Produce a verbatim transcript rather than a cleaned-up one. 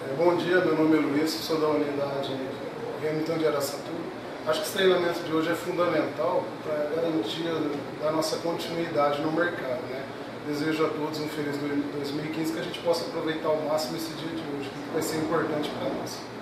Bom dia, meu nome é Luiz, sou da unidade Hamilton de Araçatuba. Acho que esse treinamento de hoje é fundamental para a garantia da nossa continuidade no mercado, né? Desejo a todos um feliz dois mil e quinze, que a gente possa aproveitar ao máximo esse dia de hoje, que vai ser importante para nós.